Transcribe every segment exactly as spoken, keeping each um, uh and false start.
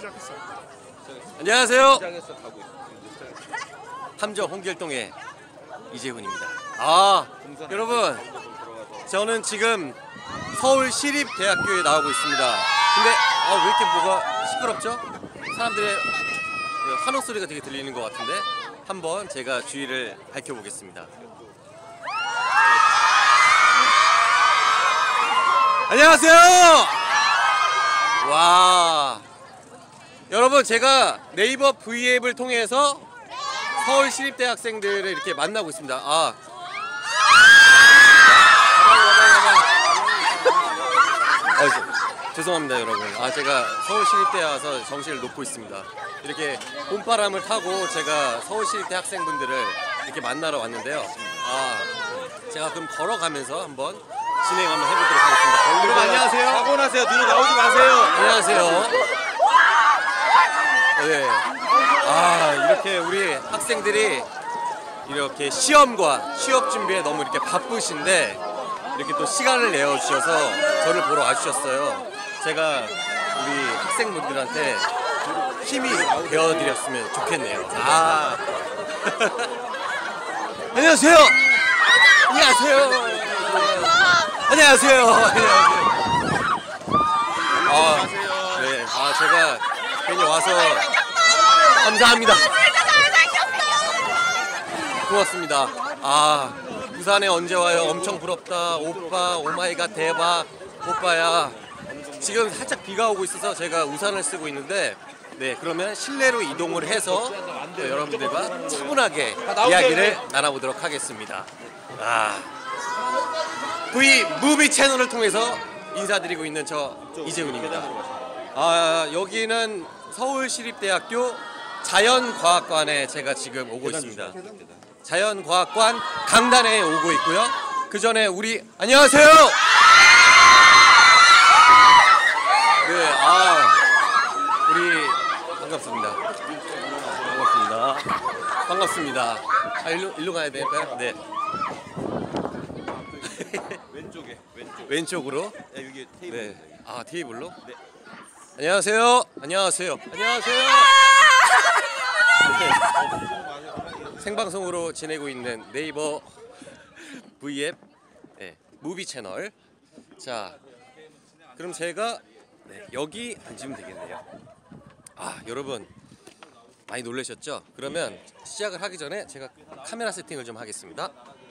시작했어. 안녕하세요. 시작했어. 가고 있어. 함정 홍길동의 이재훈입니다. 아, 여러분, 저는 지금 서울시립대학교에 나오고 있습니다. 근데 아, 왜 이렇게 뭐가 시끄럽죠? 사람들의 환호 소리가 되게 들리는 것 같은데 한번 제가 주의를 밝혀보겠습니다. 안녕하세요. 와, 여러분, 제가 네이버 브이앱을 통해서 서울시립대 학생들을 이렇게 만나고 있습니다. 아, 어, 죄송합니다 여러분. 아, 제가 서울시립대에 와서 정신을 놓고 있습니다. 이렇게 봄바람을 타고 제가 서울시립대 학생분들을 이렇게 만나러 왔는데요. 아, 제가 그럼 걸어가면서 한번 진행 한번 해보도록 하겠습니다. 여러분 안녕하세요. 사고 나세요. 뒤로 나오지 마세요. 안녕하세요. 네. 아, 이렇게 우리 학생들이 이렇게 시험과 취업 준비에 너무 이렇게 바쁘신데 이렇게 또 시간을 내어 주셔서 저를 보러 와주셨어요. 제가 우리 학생분들한테 힘이 되어드렸으면 좋겠네요. 아, 안녕하세요. 안녕하세요. 안녕하세요. 안녕하세요. 아, 네. 아, 제가 괜히 와서 감사합니다. 고맙습니다. 아, 부산에 언제 와요? 엄청 부럽다. 오빠, 오마이갓 대박. 오빠야. 지금 살짝 비가 오고 있어서 제가 우산을 쓰고 있는데, 네, 그러면 실내로 이동을 해서 네, 여러분들과 차분하게 이야기를 나눠보도록 하겠습니다. 아, V 무비 채널을 통해서 인사드리고 있는 저 이재훈입니다. 아, 여기는 서울시립대학교 자연과학관에 제가 지금 오고 있습니다. 자연과학관 강단에 오고 있고요. 그 전에 우리 안녕하세요. 네, 아, 우리 반갑습니다. 반갑습니다. 반갑습니다. 아, 일로 일로 가야 될까요? 네. 왼쪽에 왼쪽. 왼쪽으로. 네, 여기 테이블. 네. 아, 테이블로? 네. 안녕하세요. 안녕하세요. 안녕하세요. 네. 생방송으로 지내고 있는 네이버 브이앱 네, 무비 채널. 자, 그럼 제가 네, 여기 앉으면 되겠네요. 아, 여러분 많이 놀라셨죠? 그러면 시작을 하기 전에 제가 카메라 세팅을 좀 하겠습니다.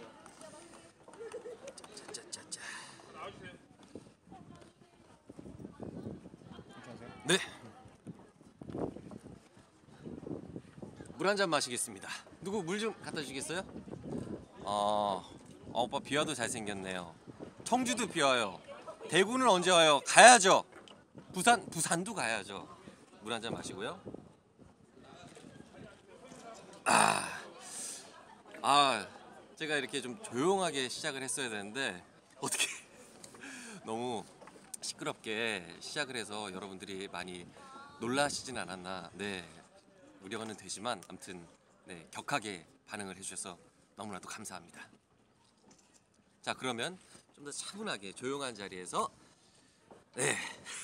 짜짜짜짜. 네. 물 한 잔 마시겠습니다. 누구 물 좀 갖다 주겠어요? 어, 어, 오빠 비와도 잘생겼네요. 청주도 비 와요. 대구는 언제 와요? 가야죠. 부산, 부산도 가야죠. 물 한 잔 마시고요. 아, 아, 제가 이렇게 좀 조용하게 시작을 했어야 되는데 어떻게 너무 시끄럽게 시작을 해서 여러분들이 많이 놀라시진 않았나. 네, 우려는 되지만 아무튼 네, 격하게 반응을 해주셔서 너무나도 감사합니다. 자, 그러면 좀 더 차분하게 조용한 자리에서 네,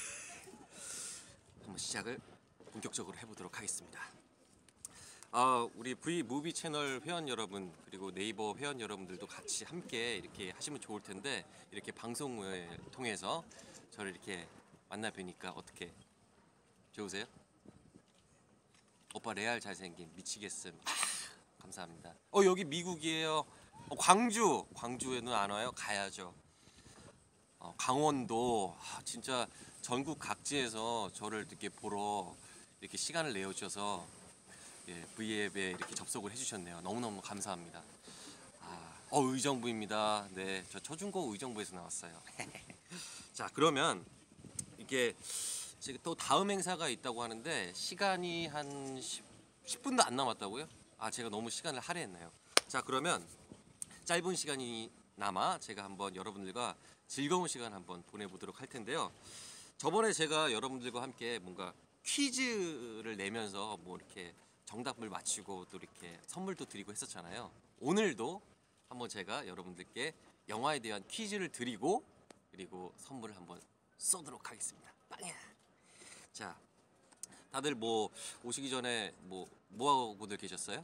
한번 시작을 본격적으로 해보도록 하겠습니다. 아, 우리 V 무비 채널 회원 여러분 그리고 네이버 회원 여러분들도 같이 함께 이렇게 하시면 좋을 텐데 이렇게 방송을 통해서 저를 이렇게 만나 뵈니까 어떻게 좋으세요? 오빠 레알 잘생김 미치겠음. 아, 감사합니다. 어, 여기 미국이에요. 어, 광주 광주에는 안 와요? 가야죠. 어, 강원도. 아, 진짜 전국 각지에서 저를 이렇게 보러 이렇게 시간을 내어주셔서 예, 브이앱에 이렇게 접속을 해주셨네요. 너무너무 감사합니다. 아, 어, 의정부입니다. 네, 저 초중고 의정부에서 나왔어요. 자, 그러면 이게 지금 또 다음 행사가 있다고 하는데 시간이 한 십 분도 안 남았다고요? 아, 제가 너무 시간을 할애했나요? 자, 그러면 짧은 시간이나마 제가 한번 여러분들과 즐거운 시간 한번 보내보도록 할 텐데요. 저번에 제가 여러분들과 함께 뭔가 퀴즈를 내면서 뭐 이렇게 정답을 맞추고 또 이렇게 선물도 드리고 했었잖아요. 오늘도 한번 제가 여러분들께 영화에 대한 퀴즈를 드리고 그리고 선물을 한번 쏘도록 하겠습니다. 빵야. 자, 다들 뭐 오시기 전에 뭐 뭐 하고들 계셨어요?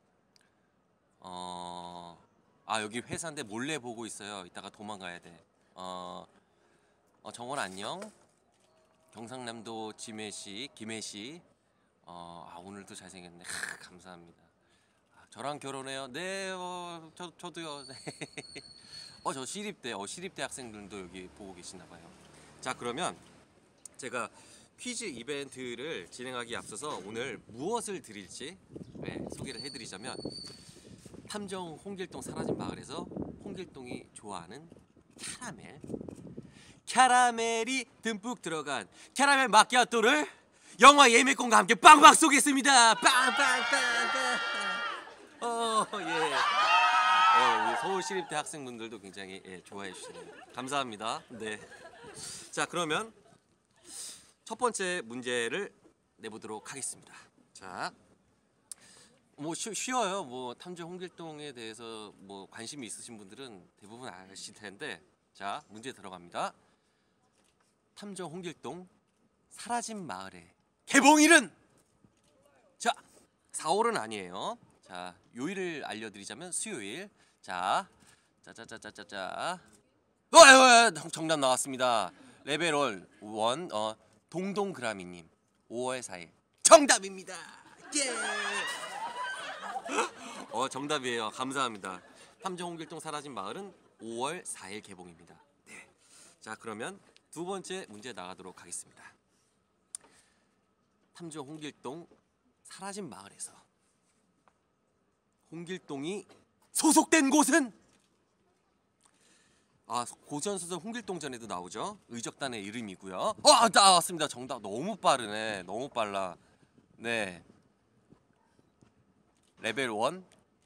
어, 아 여기 회사인데 몰래 보고 있어요. 이따가 도망가야 돼. 어, 어 정원 안녕. 경상남도 지매시 김해시. 어, 아 오늘도 잘생겼네. 하, 감사합니다. 아, 저랑 결혼해요. 네, 어, 저 저도요. 어, 저 시립대, 어 시립대 학생들도 여기 보고 계시나 봐요. 자, 그러면 제가 퀴즈 이벤트를 진행하기에 앞서서 오늘 무엇을 드릴지 네, 소개를 해드리자면 탐정 홍길동 사라진 마을에서 홍길동이 좋아하는 캐러멜 캐러멜이 듬뿍 들어간 캐러멜 마키아토를 영화 예매권과 함께 빵빵 쏘겠습니다. 빵빵빵빵. 어, 예. 어, 우리 서울시립대 학생분들도 굉장히 예, 좋아해 주시네요. 감사합니다. 네. 자, 그러면 첫 번째 문제를 내보도록 하겠습니다. 자, 뭐 쉬, 쉬워요. 뭐 탐정 홍길동에 대해서 뭐 관심이 있으신 분들은 대부분 아실 텐데, 자 문제 들어갑니다. 탐정 홍길동 사라진 마을의 개봉일은 자 사월은 아니에요. 자 요일을 알려드리자면 수요일. 자 짜자자자자자. 어, 어, 정답 나왔습니다. 레벨 일 어 동동그라미님 오월 사일 정답입니다. 예. 어 정답이에요. 감사합니다. 탐정 홍길동 사라진 마을은 오월 사일 개봉입니다. 네. 자 그러면 두 번째 문제 나가도록 하겠습니다. 탐정 홍길동 사라진 마을에서 홍길동이 소속된 곳은 아 고전소설 홍길동전에도 나오죠. 의적단의 이름이고요. 어 나왔습니다. 정답 너무 빠르네. 너무 빨라. 네. 레벨 일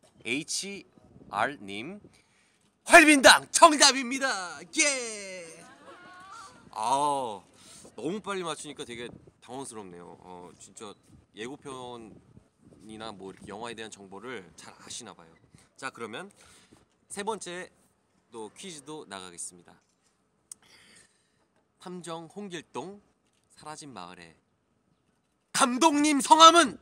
에이치알님 활빈당 정답입니다. 예. 아 너무 빨리 맞추니까 되게 당황스럽네요. 어 진짜 예고편이나 뭐 이렇게 영화에 대한 정보를 잘 아시나 봐요. 자 그러면 세 번째 또 퀴즈도 나가겠습니다. 탐정 홍길동 사라진 마을의 감독님 성함은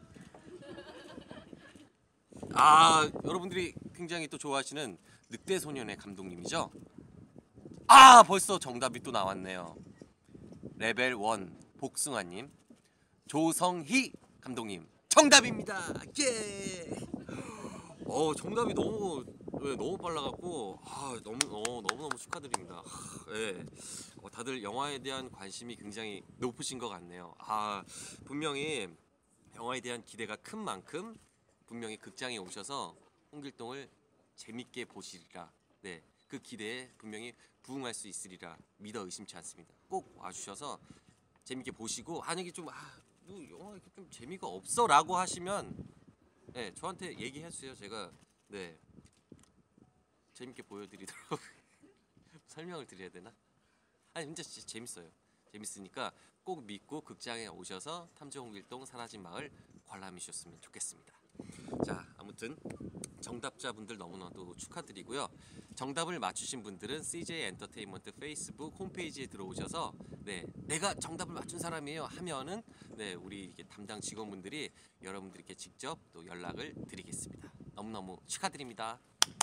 아 여러분들이 굉장히 또 좋아하시는 늑대소년의 감독님이죠. 아 벌써 정답이 또 나왔네요. 레벨 일 복숭아님 조성희 감독님 정답입니다. 예. 어 정답이 너무 네, 너무 빨라갖고 아 너무 어, 너무 너무 축하드립니다. 아, 예. 어, 다들 영화에 대한 관심이 굉장히 높으신 것 같네요. 아 분명히 영화에 대한 기대가 큰 만큼 분명히 극장에 오셔서 홍길동을 재밌게 보시리라. 네, 그 기대에 분명히 부응할 수 있으리라 믿어 의심치 않습니다. 꼭 와주셔서 재밌게 보시고 만약에 좀 아, 뭐 영화 좀 재미가 없어라고 하시면 네, 저한테 얘기해 주세요. 제가 네 재밌게 보여드리도록 설명을 드려야 되나? 아니 진짜, 진짜 재밌어요. 재밌으니까 꼭 믿고 극장에 오셔서 탐정 홍길동 사라진 마을 관람해 주셨으면 좋겠습니다. 자 아무튼 정답자분들 너무나도 축하드리고요. 정답을 맞추신 분들은 씨제이 엔터테인먼트 페이스북 홈페이지에 들어오셔서 네 내가 정답을 맞춘 사람이에요 하면은 네 우리 이렇게 담당 직원분들이 여러분들께 직접 또 연락을 드리겠습니다. 너무너무 축하드립니다.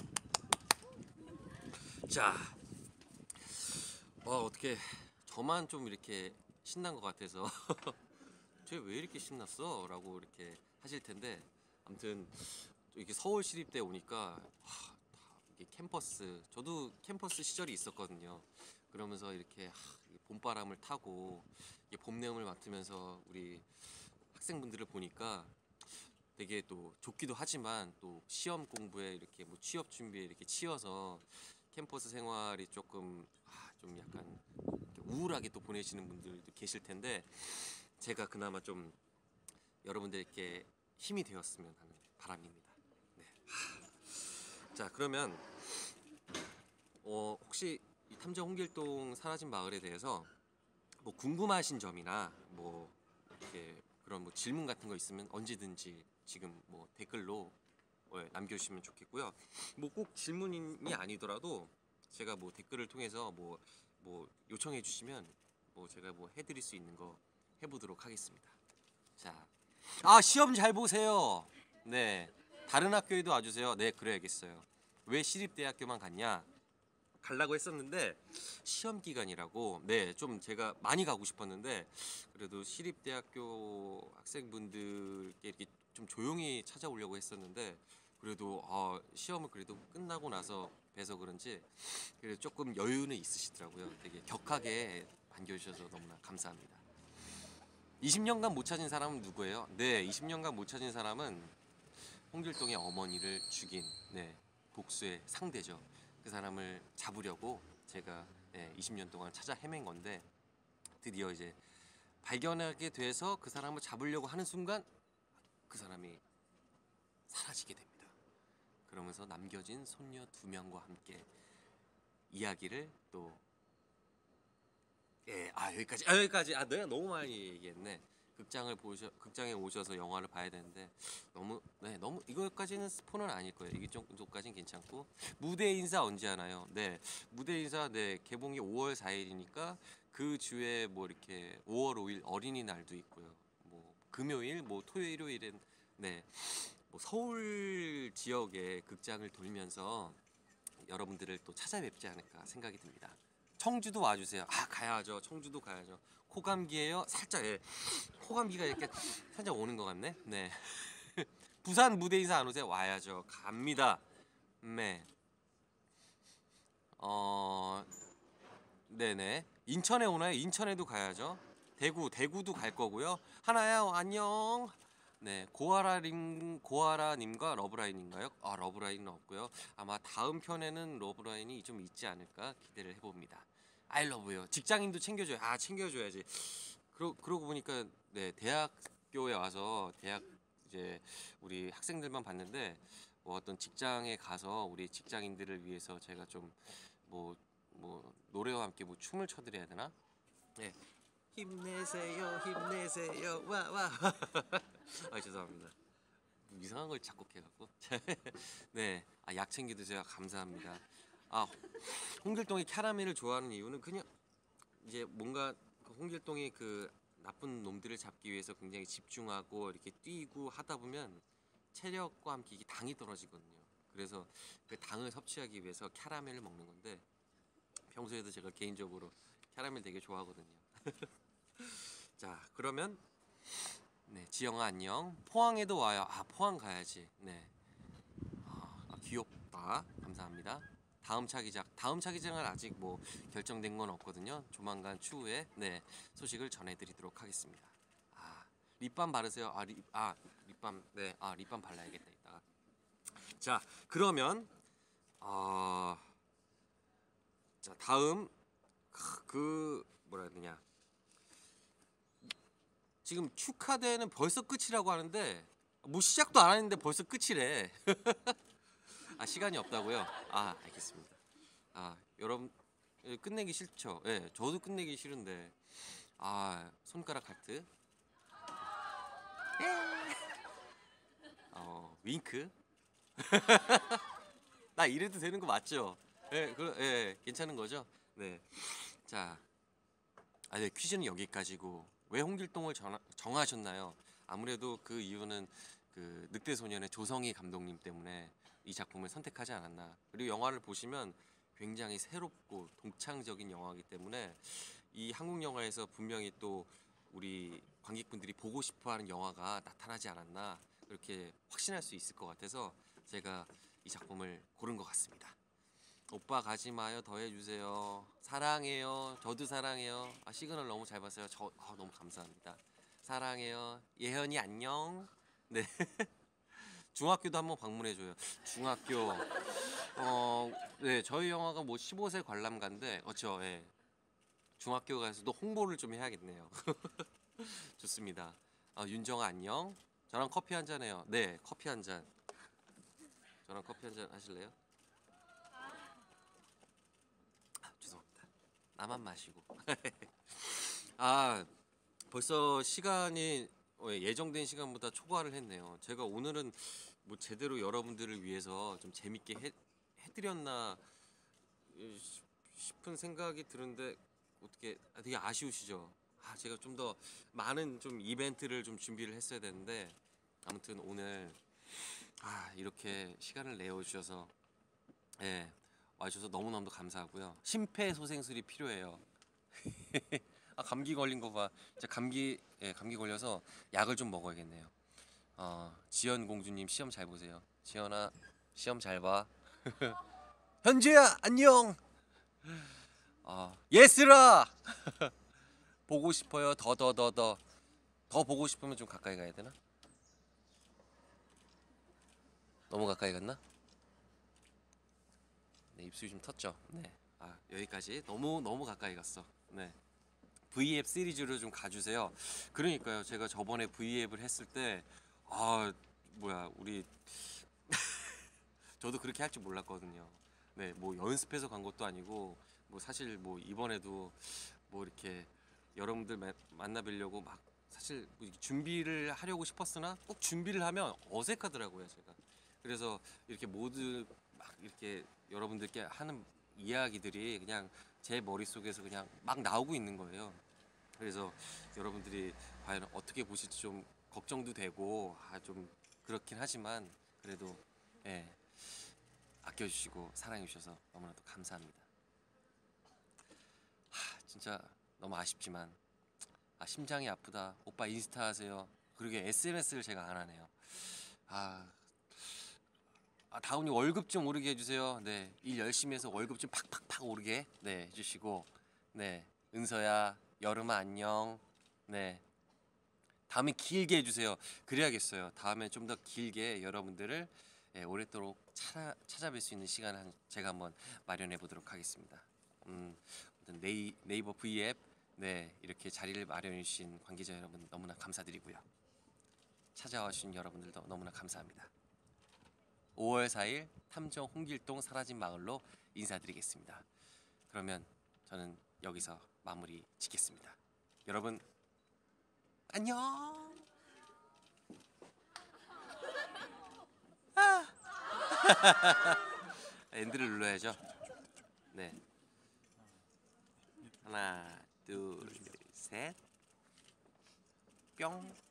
자 어, 어떻게 저만 좀 이렇게 신난 것 같아서 쟤 왜 이렇게 신났어? 라고 이렇게 하실 텐데 아무튼 이렇게 서울시립대 오니까 하, 이게 캠퍼스 저도 캠퍼스 시절이 있었거든요. 그러면서 이렇게 하, 봄바람을 타고 봄 내음을 맡으면서 우리 학생분들을 보니까 되게 또 좋기도 하지만 또 시험 공부에 이렇게 뭐 취업 준비에 이렇게 치여서 캠퍼스 생활이 조금 아, 좀 약간 우울하게 또 보내시는 분들도 계실 텐데 제가 그나마 좀 여러분들께 힘이 되었으면 하는 바람입니다. 네. 자 그러면 어, 혹시 이 탐정 홍길동 사라진 마을에 대해서 뭐 궁금하신 점이나 뭐 이렇게 그런 뭐 질문 같은 거 있으면 언제든지 지금 뭐 댓글로 남겨주시면 좋겠고요. 뭐 꼭 질문이 아니더라도 제가 뭐 댓글을 통해서 뭐, 뭐 요청해 주시면 뭐 제가 뭐 해드릴 수 있는 거 해보도록 하겠습니다. 자 아 시험 잘 보세요. 네 다른 학교에도 와주세요. 네 그래야겠어요. 왜 시립대학교만 갔냐? 가려고 했었는데 시험 기간이라고 네 좀 제가 많이 가고 싶었는데 그래도 시립대학교 학생분들께 이렇게 좀 조용히 찾아오려고 했었는데 그래도 어, 시험을 그래도 끝나고 나서 뵈서 그런지 그래도 조금 여유는 있으시더라고요. 되게 격하게 반겨주셔서 너무나 감사합니다. 이십 년간 못 찾은 사람은 누구예요? 네 이십 년간 못 찾은 사람은 홍길동의 어머니를 죽인 네 복수의 상대죠. 그 사람을 잡으려고 제가 네, 이십 년 동안 찾아 헤맨 건데 드디어 이제 발견하게 돼서 그 사람을 잡으려고 하는 순간 그 사람이 사라지게 됩니다. 그러면서 남겨진 손녀 두 명과 함께 이야기를 또 예, 아 여기까지 아 여기까지 아 내가 너무 많이 얘기했네. 극장을 보셔 극장에 오셔서 영화를 봐야 되는데 너무 네 너무 이거까지는 스포는 아닐 거예요. 이 정도까지는 괜찮고 무대 인사 언제 하나요? 네 무대 인사 네 개봉이 오월 사일이니까 그 주에 뭐 이렇게 오월 오일 어린이날도 있고요. 뭐 금요일 뭐 토요일 일요일엔 네 뭐 서울 지역의 극장을 돌면서 여러분들을 또 찾아뵙지 않을까 생각이 듭니다. 청주도 와주세요. 아 가야죠. 청주도 가야죠. 코감기예요. 살짝 예. 코감기가 이렇게 살짝 오는 것 같네. 네. 부산 무대 인사 안 오세요? 와야죠. 갑니다. 네. 어, 네네. 인천에 오나요? 인천에도 가야죠. 대구, 대구도 갈 거고요. 하나야 안녕. 네, 고아라님, 고아라님과 러브라인인가요? 아, 러브라인은 없고요. 아마 다음 편에는 러브라인이 좀 있지 않을까 기대를 해봅니다. I love you. 직장인도 챙겨줘요. 아, 챙겨줘야지. 그러, 그러고 보니까 네, 대학교에 와서 대학 이제 우리 학생들만 봤는데 뭐 어떤 직장에 가서 우리 직장인들을 위해서 제가 좀 뭐 뭐 노래와 함께 뭐 춤을 춰드려야 되나? 네. 힘내세요, 힘내세요, 와 와. 아 죄송합니다. 이상한 걸 작곡해갖고. 네, 아, 약 챙겨 드세요. 감사합니다. 아 홍길동이 캐러멜을 좋아하는 이유는 그냥 이제 뭔가 그 홍길동이 그 나쁜 놈들을 잡기 위해서 굉장히 집중하고 이렇게 뛰고 하다 보면 체력과 함께 이게 당이 떨어지거든요. 그래서 그 당을 섭취하기 위해서 캐러멜을 먹는 건데 평소에도 제가 개인적으로 캐러멜 되게 좋아하거든요. 자 그러면 네 지영아 안녕. 포항에도 와요. 아 포항 가야지. 네 아, 귀엽다. 감사합니다. 다음 차기작 다음 차기작은 아직 뭐 결정된 건 없거든요. 조만간 추후에 네 소식을 전해드리도록 하겠습니다. 아 립밤 바르세요. 아, 립, 아 립밤 네아 립밤 발라야겠다 이따가. 자 그러면 어, 자 다음 그 뭐라 해야 되냐 지금 축하대는 벌써 끝이라고 하는데 뭐 시작도 안 했는데 벌써 끝이래. 아 시간이 없다고요? 아 알겠습니다. 아 여러분 예, 끝내기 싫죠? 예, 네, 저도 끝내기 싫은데 아 손가락 하트. 어 윙크. 나 이래도 되는 거 맞죠? 예, 네, 그, 예, 괜찮은 거죠? 네. 자, 아, 네, 퀴즈는 여기까지고 왜 홍길동을 정, 정하셨나요? 아무래도 그 이유는 그 늑대소년의 조성희 감독님 때문에 이 작품을 선택하지 않았나. 그리고 영화를 보시면 굉장히 새롭고 독창적인 영화이기 때문에 이 한국 영화에서 분명히 또 우리 관객분들이 보고 싶어하는 영화가 나타나지 않았나 그렇게 확신할 수 있을 것 같아서 제가 이 작품을 고른 것 같습니다. 오빠 가지 마요 더 해주세요. 사랑해요. 저도 사랑해요. 아 시그널 너무 잘 봤어요. 저 아, 너무 감사합니다. 사랑해요. 예현이 안녕. 네. 중학교도 한번 방문해줘요. 중학교 어 네 저희 영화가 뭐 십오 세 관람가인데 어죠 예. 중학교 가서도 홍보를 좀 해야겠네요. 좋습니다. 아, 윤정아 안녕. 저랑 커피 한 잔 해요. 네 커피 한 잔. 저랑 커피 한 잔 하실래요? 아, 죄송합니다. 나만 마시고. 아 벌써 시간이 예정된 시간보다 초과를 했네요. 제가 오늘은 뭐 제대로 여러분들을 위해서 좀 재밌게 해, 해드렸나 싶은 생각이 드는데 어떻게 아, 되게 아쉬우시죠? 아, 제가 좀 더 많은 좀 이벤트를 좀 준비를 했어야 되는데 아무튼 오늘 아, 이렇게 시간을 내어 주셔서 예, 와주셔서 너무너무 감사하고요. 심폐소생술이 필요해요. 아, 감기 걸린 거 봐. 진짜 감기 예, 감기 걸려서 약을 좀 먹어야겠네요. 어, 지연 공주님 시험 잘 보세요. 지연아 시험 잘 봐. 현주야 안녕. 아, 예슬아 보고 싶어요. 더 더 더 더 더 보고 싶으면 좀 가까이 가야 되나? 너무 가까이 갔나? 네, 입술이 좀 텄죠. 네. 아, 여기까지 너무 너무 가까이 갔어. 네. 브이앱 시리즈로 좀 가주세요. 그러니까요. 제가 저번에 브이앱을 했을 때 아, 뭐야 우리 저도 그렇게 할 줄 몰랐거든요. 네, 뭐 연습해서 간 것도 아니고 뭐 사실 뭐 이번에도 뭐 이렇게 여러분들 마- 만나 뵈려고 막 사실 뭐 이렇게 준비를 하려고 싶었으나 꼭 준비를 하면 어색하더라고요, 제가. 그래서 이렇게 모두 막 이렇게 여러분들께 하는 이야기들이 그냥 제 머릿속에서 그냥 막 나오고 있는 거예요. 그래서 여러분들이 과연 어떻게 보실지 좀 걱정도 되고 아, 좀 그렇긴 하지만 그래도 예, 아껴주시고 사랑해주셔서 너무나도 감사합니다. 하, 진짜 너무 아쉽지만 아, 심장이 아프다. 오빠 인스타 하세요. 그러게 에스엔에스를 제가 안 하네요. 아, 아 다운이 월급 좀 오르게 해주세요. 네, 일 열심히 해서 월급 좀 팍팍팍 오르게 네 해주시고 네, 은서야 여름아 안녕. 네, 다음에 길게 해주세요. 그래야겠어요. 다음에 좀 더 길게 여러분들을 예, 오랫도록 찾아, 찾아뵐 수 있는 시간을 한- 제가 한번 마련해 보도록 하겠습니다. 음, 아무튼 네이, 네이버 브이앱 네, 이렇게 자리를 마련해 주신 관계자 여러분 너무나 감사드리고요. 찾아와 주신 여러분들도 너무나 감사합니다. 오월 사일 탐정 홍길동 사라진 마을로 인사드리겠습니다. 그러면 저는 여기서 마무리 짓겠습니다. 여러분 안녕. 엔드를 눌러야죠. 네. 하나, 둘, 셋. 뿅.